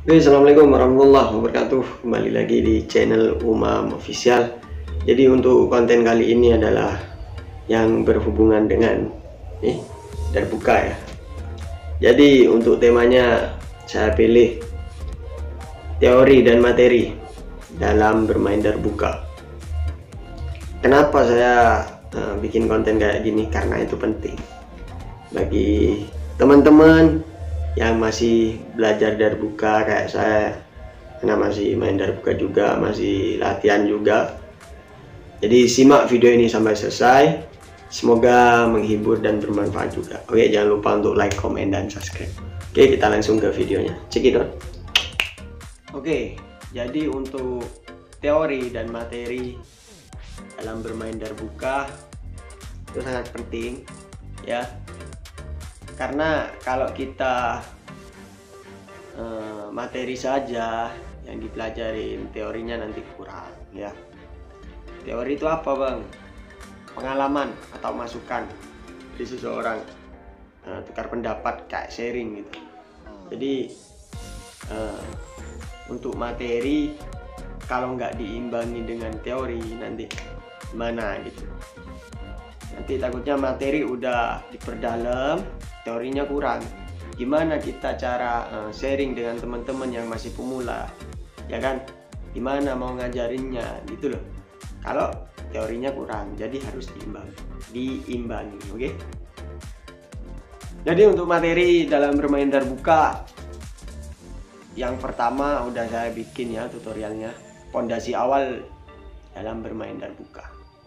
Oke, assalamualaikum warahmatullahi wabarakatuh. Kembali lagi di channel Umam Official. Jadi untuk konten kali ini adalah yang berhubungan dengan darbuka ya. Jadi untuk temanya saya pilih teori dan materi dalam bermain darbuka. Kenapa saya bikin konten kayak gini? Karena itu penting bagi teman-teman yang masih belajar darbuka kayak saya, karena masih main darbuka juga, masih latihan juga. Jadi simak video ini sampai selesai, semoga menghibur dan bermanfaat juga. Oke, jangan lupa untuk like, comment, dan subscribe. Oke, kita langsung ke videonya, cekidot. Oke, jadi untuk teori dan materi dalam bermain darbuka itu sangat penting ya, karena kalau kita materi saja yang dipelajarin, teorinya nanti kurang ya. Teori itu apa bang? Pengalaman atau masukan dari seseorang, tukar pendapat kayak sharing gitu. Jadi untuk materi kalau nggak diimbangi dengan teori nanti gimana gitu. Nanti takutnya materi udah diperdalam, teorinya kurang. Gimana kita cara sharing dengan teman-teman yang masih pemula, ya kan? Gimana mau ngajarinnya gitu loh. Kalau teorinya kurang, jadi harus diimbangi, oke? Jadi untuk materi dalam bermain darbuka, yang pertama udah saya bikin ya tutorialnya, pondasi awal dalam bermain darbuka.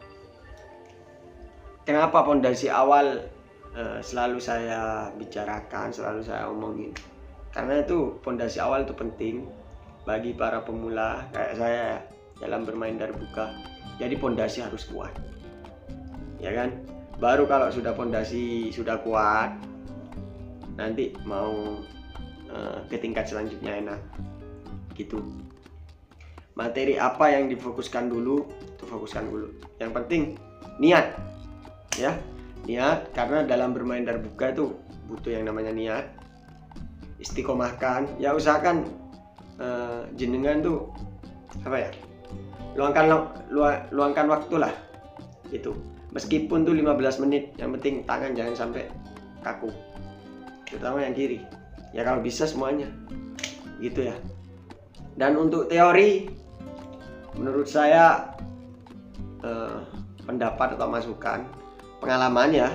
Kenapa pondasi awal selalu saya bicarakan, selalu saya omongin? Karena itu pondasi awal itu penting bagi para pemula kayak saya dalam bermain darbuka. Jadi pondasi harus kuat, ya kan? Baru kalau sudah pondasi sudah kuat, nanti mau ke tingkat selanjutnya enak gitu. Materi apa yang difokuskan dulu, itu fokuskan dulu. Yang penting niat ya, niat, karena dalam bermain darbuka itu butuh yang namanya niat. Istiqomahkan ya, usahakan jenengan tuh apa ya, luangkan waktu lah itu, meskipun tuh 15 menit, yang penting tangan jangan sampai kaku, terutama yang kiri ya, kalau bisa semuanya gitu ya. Dan untuk teori, menurut saya pendapat atau masukan pengalaman ya.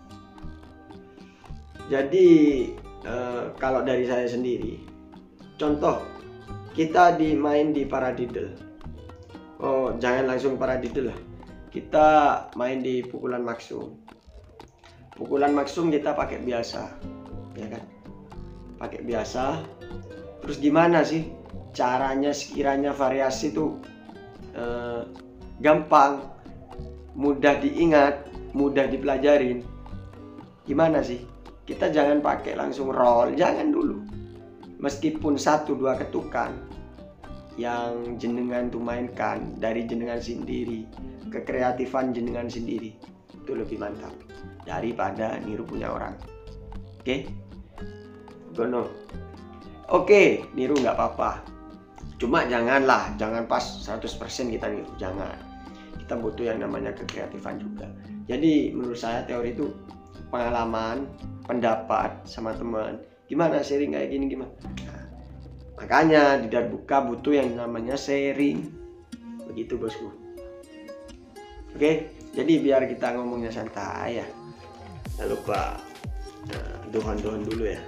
Jadi kalau dari saya sendiri, contoh kita main di paradiddle, jangan langsung paradiddle lah, kita main di pukulan maksum. Pukulan maksum kita pakai biasa ya kan, pakai biasa. Terus gimana sih caranya sekiranya variasi itu gampang, mudah diingat, mudah dipelajarin? Gimana sih? Kita jangan pakai langsung roll, jangan dulu. Meskipun 1-2 ketukan yang jenengan tuh mainkan dari jenengan sendiri, kekreatifan jenengan sendiri, itu lebih mantap daripada niru punya orang. Oke? Gono. Oke, niru nggak apa-apa. Cuma jangan pas 100% kita niru, jangan. Kita butuh yang namanya kekreatifan juga. Jadi menurut saya teori itu pengalaman, pendapat sama teman, gimana sharing kayak gini gimana. Nah, makanya di darbuka butuh yang namanya sharing, begitu bosku. Oke, jadi biar kita ngomongnya santai ya, jangan lupa dohan dulu ya.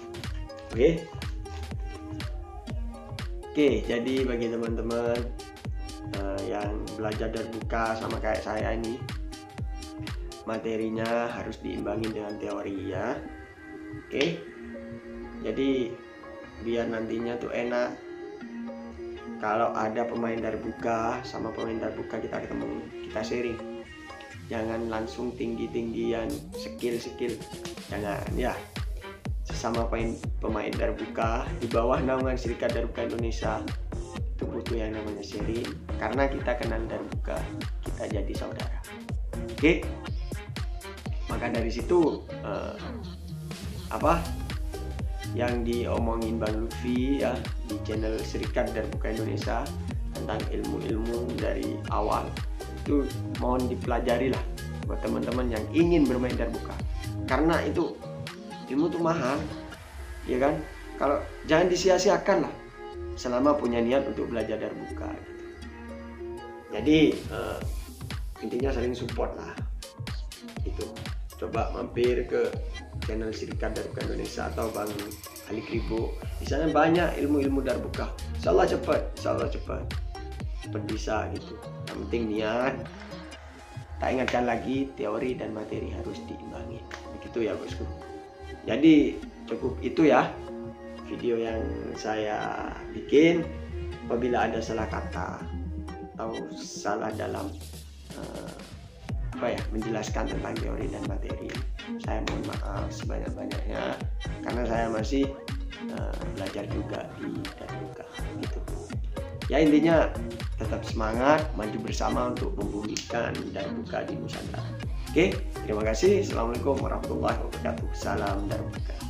Oke, jadi bagi teman-teman yang belajar darbuka sama kayak saya ini, materinya harus diimbangi dengan teori ya. Oke, jadi biar nantinya tuh enak kalau ada pemain darbuka sama pemain darbuka kita ketemu, kita sharing. Jangan langsung tinggi-tinggian skill, jangan ya. Sesama pemain darbuka di bawah naungan Serikat Darbuka Indonesia itu butuh yang namanya sharing, karena kita kenal darbuka, kita jadi saudara. Oke, maka dari situ yang diomongin Bang Lutfi ya di channel Serikat Darbuka Indonesia tentang ilmu-ilmu dari awal, itu mohon dipelajari lah buat teman-teman yang ingin bermain darbuka, karena itu ilmu tuh mahal ya kan. Kalau jangan disia-siakan lah selama punya niat untuk belajar darbuka gitu. Jadi intinya saling support lah itu. Coba mampir ke channel Serikat Darbuka Indonesia atau Bang Ali Kribo, di sana banyak ilmu-ilmu darbuka. Insyaallah cepat bisa gitu. Yang penting niat. Tak ingatkan lagi, teori dan materi harus diimbangi. Begitu ya bosku. Jadi cukup itu ya video yang saya bikin. Apabila ada salah kata atau salah dalam menjelaskan tentang teori dan materi, saya mohon maaf sebanyak-banyaknya, karena saya masih belajar juga di darbuka gitu. Ya intinya tetap semangat, maju bersama untuk membumikan darbuka di Nusantara. Oke, terima kasih. Assalamualaikum warahmatullahi wabarakatuh. Salam darbuka.